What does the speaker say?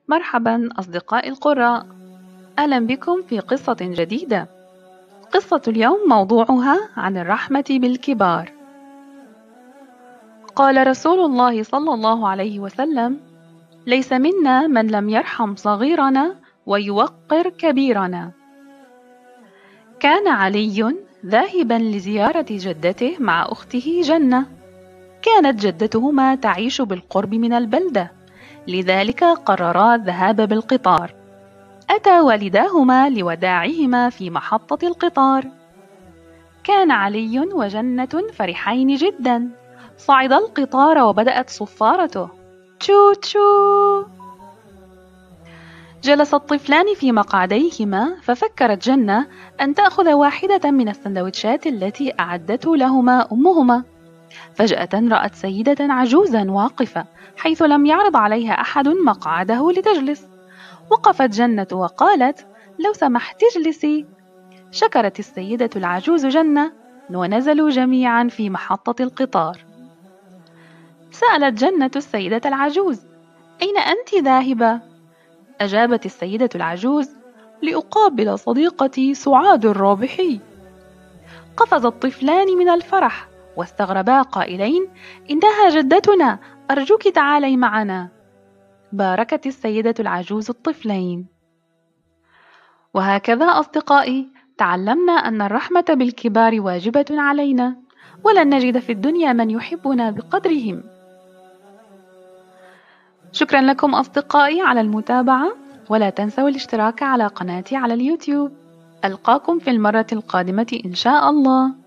مرحبا أصدقائي القراء، أهلا بكم في قصة جديدة. قصة اليوم موضوعها عن الرحمة بالكبار. قال رسول الله صلى الله عليه وسلم: ليس منا من لم يرحم صغيرنا ويوقر كبيرنا. كان علي ذاهبا لزيارة جدته مع أخته جنة. كانت جدتهما تعيش بالقرب من البلدة، لذلك قررا الذهاب بالقطار. أتى والداهما لوداعهما في محطة القطار. كان علي وجنة فرحين جدا. صعد القطار وبدأت صفارته: تشو تشو. جلس الطفلان في مقعديهما، ففكرت جنة أن تأخذ واحدة من السندوتشات التي أعدته لهما أمهما. فجأة رأت سيدة عجوزا واقفة حيث لم يعرض عليها أحد مقعده لتجلس. وقفت جنة وقالت: لو سمحت اجلسي. شكرت السيدة العجوز جنة، ونزلوا جميعا في محطة القطار. سألت جنة السيدة العجوز: أين أنت ذاهبة؟ أجابت السيدة العجوز: لأقابل صديقتي سعاد الرابحي. قفز الطفلان من الفرح واستغربا قائلين: إنها جدتنا، أرجوك تعالي معنا. باركت السيدة العجوز الطفلين. وهكذا أصدقائي، تعلمنا أن الرحمة بالكبار واجبة علينا، ولن نجد في الدنيا من يحبنا بقدرهم. شكرا لكم أصدقائي على المتابعة، ولا تنسوا الاشتراك على قناتي على اليوتيوب. ألقاكم في المرة القادمة إن شاء الله.